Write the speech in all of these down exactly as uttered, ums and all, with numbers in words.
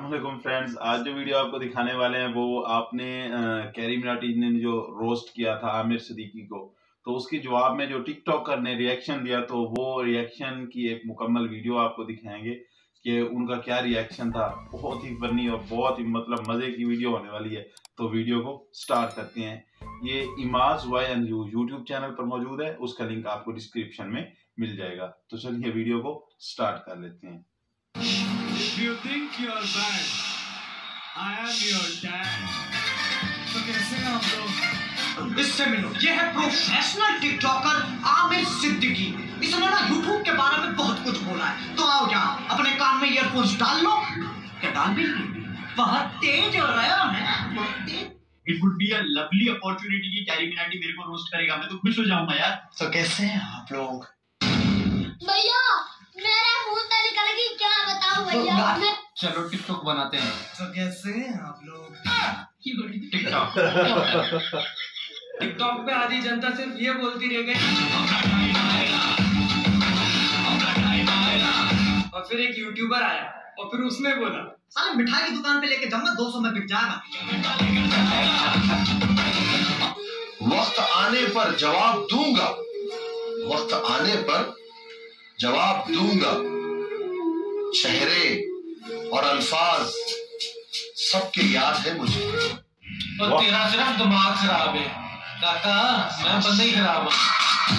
अस्सलाम वालेकुम फ्रेंड्स। आज जो वीडियो आपको दिखाने वाले हैं वो आपने कैरी मिनाटी ने जो रोस्ट किया था आमिर सिद्दीकी को, तो उसके जवाब में जो टिकटॉकर ने रिएक्शन दिया, तो वो रिएक्शन की एक मुकम्मल वीडियो आपको दिखाएंगे कि उनका क्या रिएक्शन था। बहुत ही फनी और बहुत ही मतलब मज़े की वीडियो होने वाली है। तो वीडियो को स्टार्ट करते हैं। ये इमाज वाई एंड यू यूट्यूब चैनल पर मौजूद है, उसका लिंक आपको डिस्क्रिप्शन में मिल जाएगा। तो चलिए वीडियो को स्टार्ट कर लेते हैं। If you think you're bad, I am your dad. तो कैसे हैं आप लोग? इससे मिलो। ये है प्रोफेशनल टिकटॉकर आमिर सिद्दीकी। इसने ना यूट्यूब के बारे में बहुत कुछ बोला है। तो आओ क्या अपने कान में ईयरफोन्स डाल लो। क्या डाल भी? बहुत तेज हो रहा है। बहुत तेज। It would be a lovely opportunity कि कैरी मिनाटी मेरे को रोस्ट करेगा, मैं तो खुश हो जाऊंगा यार। तो कैसे हैं आप लोग? भैया मेरा मुंह से निकल गई, क्या बताऊं भैया। चलो टिकटॉक बनाते हैं। तो कैसे हैं आप लोग? टिकटॉक टिकटॉक पे आधी जनता सिर्फ ये बोलती रह गई, और फिर एक यूट्यूबर आया और फिर उसने बोला साले मिठाई की दुकान पे लेके जाऊंगा, दो सौ में बिक जाएगा। वक्त आने पर जवाब दूंगा, वक्त आने पर जवाब दूंगा। चेहरे और अल्फाज सबके याद है मुझे। और तेरा सिर्फ दिमाग खराब है काका, मैं बंदा ही खराब हूँ।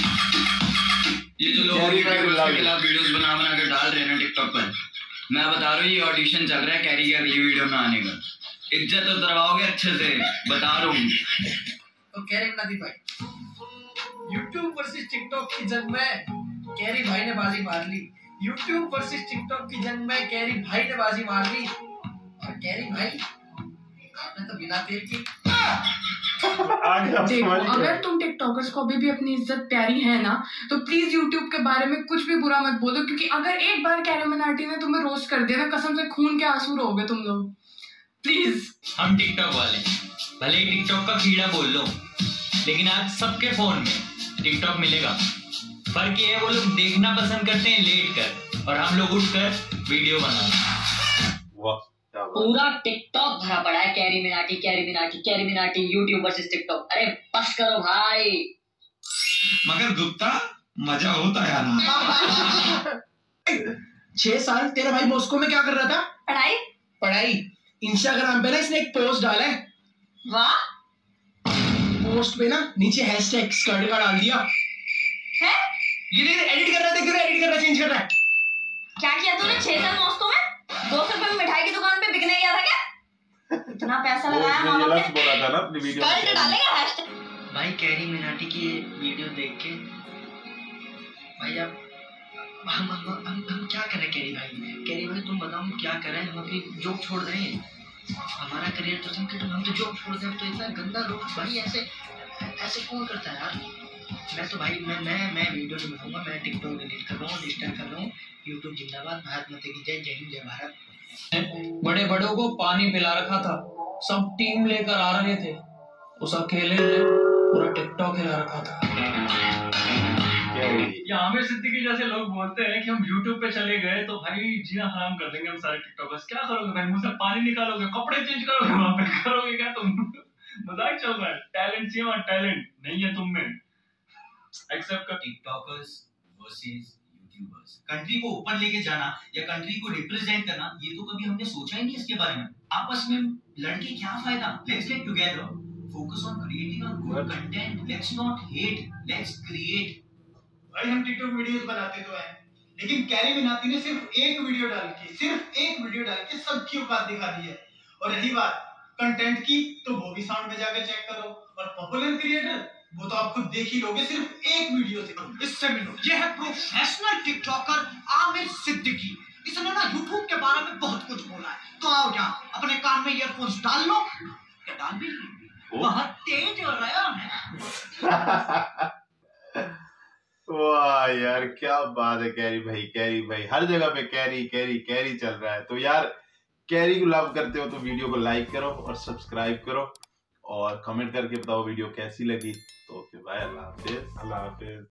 ये जो लोग के खिलाफ वीडियोस बना बना के डाल रहे हैं ना टिकटॉक पर, मैं बता रहा हूँ ये ऑडिशन चल रहा है कैरी के अगली वीडियो में आने का। इज्जत तो करवाओगे अच्छे से, बता रहा हूँ। तो कैरी मिनाटी भाई, यूट्यूब वर्सेस टिकटॉक की जंग में कैरी भाई ने बाजी मार ली। यूट्यूब वर्सेस टिकटॉक की जंग में कैरी भाई ने बाजी मार ली। और कैरी भाई आपने तो बिना तेल की देखो, अगर तुम टिकटॉकर्स को अभी भी अपनी इज्जत प्यारी है ना, तो प्लीज यूट्यूब के बारे में कुछ भी बुरा मत बोलो, क्योंकि अगर एक बार कैरी मिनाटी ने तुम्हें रोस्ट कर दिया ना, कसम से खून के आंसू रोगे तुम लोग। प्लीज। हम टिकटॉक वाले भले ही टिकटॉक का कीड़ा बोल लो, लेकिन आज सबके फोन में टिकटॉक मिलेगा। फर्क ये है वो लोग देखना पसंद करते हैं लेट कर, और हम लोग उठकर वीडियो बनाते। पूरा टिकटॉक भरा पड़ा है Carry Minati Carry Minati Carry Minati YouTube versus TikTok. अरे बस करो भाई। मगर गुप्ता मजा होता है ना। छह साल तेरा भाई मॉस्को में क्या कर रहा था? पढ़ाई पढ़ाई। इंस्टाग्राम पे ना इसने एक पोस्ट डाला है। वाह। पोस्ट पे ना नीचे हैशटैग स्कर्ट का डाल दिया है। ये देख एडिट कर रहा है, देख रहा है, एडिट कर रहा है, चेंज कर रहा है। क्या किया तूने छह साल मॉस्को में? दो सौ रुपए में मिठाई की दुकान पे बिकने गया था क्या? इतना पैसा लगाया माँ बाप ने। बोला था ना अपनी वीडियो में स्कर्ट डालेगा हैशटैग। भाई कैरी मिनाटी की वीडियो देख के भाई अब हम हम हम हम क्या करें कैरी भाई? कैरी भाई तुम बताओ हम क्या करें? हम अपनी जॉब छोड़ दें, हमारा करियर तो तुम तो हम तो जॉब छोड़ दें। तो इतना गंदा लोग भाई ऐसे ऐसे कौन करता है यार? मैं तो भाई मैं मैं मैं वीडियो नहीं बनाऊंगा, मैं टिकटॉक डिलीट कर रहा हूँ, डिस्टर्ब कर रहा हूँ। यूट्यूब जिंदाबाद, भारत माता की जय, जय हिंद, जय भारत। बड़े बड़ों को पानी पिला रखा था, सब टीम लेकर आ रहे थे, उस अकेले ने पूरा टिकटॉक हिला रखा था। ये आमिर सिद्दीकी जैसे लोग बोलते हैं कि हम यूट्यूब पे चले गए तो भाई जीना हराम कर देंगे हम सारे टिकटॉकर्स। क्या करोगे भाई? मुंह से पानी निकालोगे, कपड़े चेंज करोगे, वहां पे करोगे क्या तुम? मजाक चल रहा है। टैलेंट चाहिए वहां, टैलेंट नहीं है तुम में। एक्सेप्ट कर। टिकटॉकर्स वर्सेस यूट्यूबर्स, कंट्री को ऊपर लेके जाना या कंट्री को रिप्रेजेंट करना, ये तो कभी हमने सोचा ही नहीं इसके बारे में। आपस में लड़के क्या फायदा? Let's get together, focus on creating a good content, let's not hate, let's create. भाई हम टिकटॉक वीडियोस बनाते तो हैं, लेकिन कैरी मिनाटी ने सिर्फ एक वीडियो डाल के सिर्फ एक वीडियो डाल के सबकी औकात दिखा दी है। और रही बात कंटेंट की, तो वो भी साउंड में जाकर चेक करो। और पॉपुलर क्रिएटर वो तो आप खुद देख ही लोगे सिर्फ एक वीडियो से। इससे मिलो। ये है प्रोफेशनल टिकटॉकर आमिर सिद्दीकी। इसने ना यूट्यूब के बारे में बहुत कुछ बोला है। तो आओ क्या अपने कान में ईयरफोन्स डाल लो। क्या डाल भी? बहुत तेज हो रहा है। वाह यार, क्या बात है। कैरी भाई, कैरी भाई हर जगह पे कैरी कैरी कैरी चल रहा है। तो यार कैरी को लव करते हो तो वीडियो को लाइक करो और सब्सक्राइब करो और कमेंट करके बताओ वीडियो कैसी लगी। तो फिर भाई अल्लाह हाफिज। अल्लाह हाफिज।